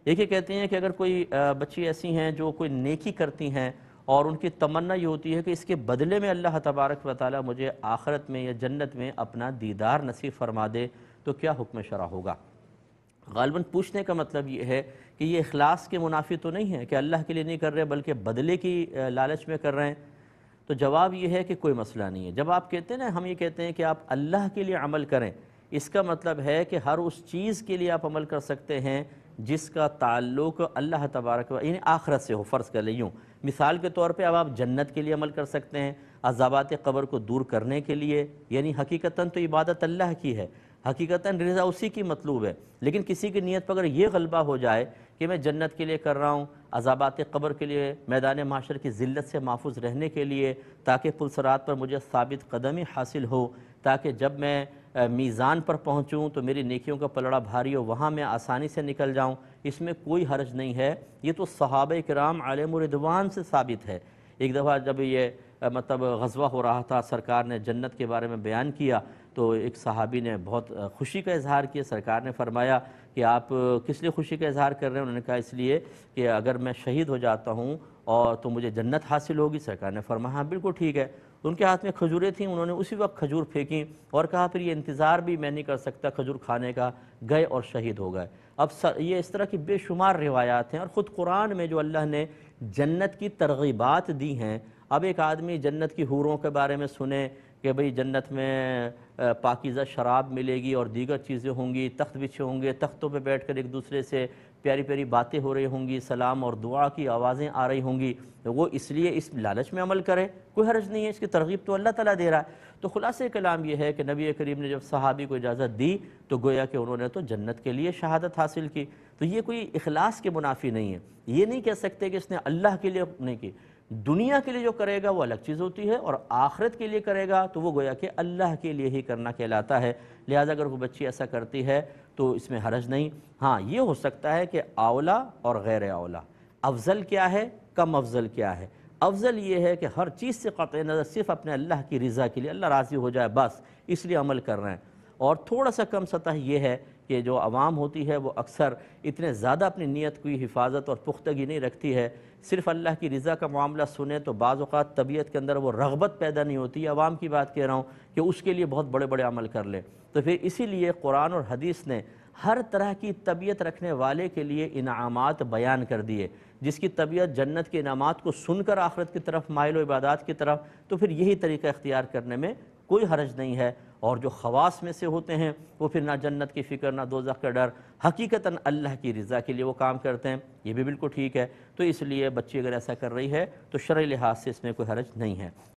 ایک یہ کہتے ہیں کہ اگر کوئی بچی ایسی ہیں جو کوئی نیکی کرتی ہیں اور ان کی تمنا یہ ہوتی ہے کہ اس کے بدلے میں اللہ تبارک و تعالی مجھے آخرت میں یا جنت میں اپنا دیدار نصیب فرما دے، تو کیا حکم شرع ہوگا؟ غالباً پوچھنے کا مطلب یہ ہے کہ یہ اخلاص کے منافی تو نہیں ہے کہ اللہ کے لیے نہیں کر رہے بلکہ بدلے کی لالچ میں کر رہے ہیں؟ تو جواب یہ ہے کہ کوئی مسئلہ نہیں ہے۔ جب آپ کہتے ہیں نا، ہم یہ کہتے ہیں کہ آپ اللہ کے لیے عمل کریں، اس کا مطلب ہے کہ ہر اس چیز کے لیے آپ عمل کر سکتے ہیں جس کا تعلق اللہ تبارک و یعنی آخرت سے ہو۔ فرض کر لیں یوں، مثال کے طور پہ اب آپ جنت کے لیے عمل کر سکتے ہیں، عذابات قبر کو دور کرنے کے لیے، یعنی حقیقتاً تو عبادت اللہ کی ہے، حقیقتاً رضا اسی کی مطلوب ہے، لیکن کسی کی نیت پر اگر یہ غلبہ ہو جائے کہ میں جنت کے لیے کر رہا ہوں، عذابات قبر کے لیے، میدان محشر کی ذلت سے محفوظ رہنے کے لیے، تاکہ پل صراط پر مجھے ثابت قدمی حاصل ہو، تاکہ جب میں میزان پر پہنچوں تو میری نیکیوں کا پلڑا بھاری ہو، وہاں میں آسانی سے نکل جاؤں، اس میں کوئی حرج نہیں ہے۔ یہ تو صحابہ کرام علیہم رضوان سے ثابت ہے۔ ایک دفعہ جب یہ مطلب غزوہ ہو رہا تھا، سرکار نے جنت کے بارے میں بیان کیا تو ایک صحابی نے بہت خوشی کا اظہار کیا۔ سرکار نے فرمایا کہ آپ کس لیے خوشی کا اظہار کر رہے ہیں؟ انہوں نے کہا اس لیے کہ اگر میں شہید ہو جاتا ہوں اور تو مجھے جنت حاصل ہوگی۔ سرکار نے فرمایا ہاں بالکل ٹھیک ہے۔ ان کے ہاتھ میں کھجوریں تھیں، انہوں نے اسی وقت کھجور پھینکیں اور کہا پھر یہ انتظار بھی میں نہیں کر سکتا کھجور کھانے کا، گئے اور شہید ہو گئے۔ اب یہ اس طرح کی بے شمار روایات ہیں، اور خود قرآن میں جو اللہ نے جنت کی ترغیبات دی ہیں، اب ایک آدمی جنت کی حوروں کے بارے میں سنے کہ بھئی جنت میں پاکیزہ شراب ملے گی اور دیگر چیزیں ہوں گی، تخت بچھے ہوں گے، تختوں پہ بیٹھ کر ایک دوسرے سے پیاری پیاری باتیں ہو رہی ہوں گی، سلام اور دعا کی آوازیں آ رہی ہوں گی، تو وہ اس لیے اس لالچ میں عمل کرے، کوئی حرج نہیں ہے، اس کی ترغیب تو اللہ تعالیٰ دے رہا ہے۔ تو خلاصہ کلام یہ ہے کہ نبی کریم نے جب صحابی کو اجازت دی تو گویا کہ انہوں نے تو جنت کے لیے شہادت حاصل کی۔ تو یہ کوئی اخلاص کے منافی نہیں ہے۔ یہ نہیں کہہ سکتے کہ اس نے اللہ کے لیے نہیں کی، دنیا کے لیے جو کرے گا وہ الگ چیز ہوتی ہے، اور آخرت کے لیے کرے گا تو وہ گویا کہ اللہ کے لیے ہی کرنا کہلاتا ہے۔ لہٰذا اگر کوئی بچی ایسا کرتی ہے تو اس میں حرج نہیں۔ ہاں یہ ہو سکتا ہے کہ اولا اور غیر اولا، افضل کیا ہے، کم افضل کیا ہے۔ افضل یہ ہے کہ ہر چیز سے قطع نظر صرف اپنے اللہ کی رضا کے لیے، اللہ راضی ہو جائے بس اس لیے عمل کر رہے ہیں، اور تھوڑا سا کم سطح یہ ہے کہ جو عوام ہوتی ہے وہ اکثر اتنے زیادہ اپنی نیت کی حفاظت اور پختگی نہیں رکھتی ہے، صرف اللہ کی رضا کا معاملہ سنیں تو بعض اوقات طبیعت کے اندر وہ رغبت پیدا نہیں ہوتی، عوام کی بات کہہ رہا ہوں، کہ اس کے لیے بہت بڑے بڑے عمل کر لیں۔ تو پھر اسی لیے قرآن اور حدیث نے ہر طرح کی طبیعت رکھنے والے کے لیے انعامات بیان کر دیے۔ جس کی طبیعت جنت کے انعامات کو سن کر آخرت کی طرف مائل و عبادات کی طرف، تو پھر یہی طریقہ اختیار کرنے میں کوئی حرج نہیں ہے۔ اور جو خواص میں سے ہوتے ہیں وہ پھر نہ جنت کی فکر نہ دوزخ کا ڈر، حقیقتاً اللہ کی رضا کے لیے وہ کام کرتے ہیں، یہ بھی بالکل ٹھیک ہے۔ تو اس لیے بچی اگر ایسا کر رہی ہے تو شرعی لحاظ سے اس میں کوئی حرج نہیں ہے۔